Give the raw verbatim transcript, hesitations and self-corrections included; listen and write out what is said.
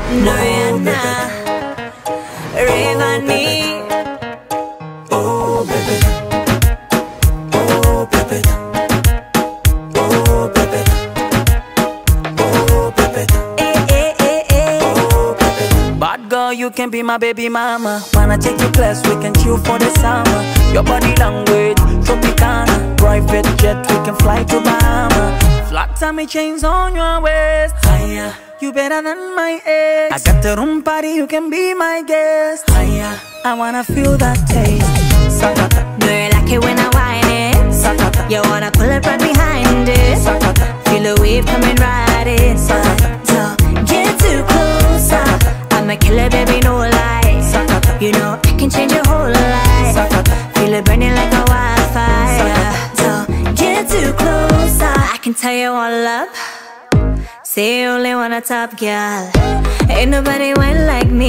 Rihanna, Rayvanny. Oh baby, oh baby, oh baby, oh baby, Eh, eh, eh, eh. oh baby. Bad girl, you can be my baby mama. Wanna take you class, we can chill for the summer. Your body language, Tropicana. Private jet, we can fly to Bahama. Flat tummy chains on your waist. Higher, you better than my ex. I got the room party, you can be my guest. Higher, I wanna feel that taste. Sakata, Do you like it when I whine it? sakata, You wanna pull it right behind it? sakata. Feel the wave coming right inside. So get too close. I'm a killer, baby, no lie. Sakata. You know I can change your whole life. Sakata. Feel it burning like a wildfire. So get too close. I can tell you all up. Say you only want a top girl. Ain't nobody went like me.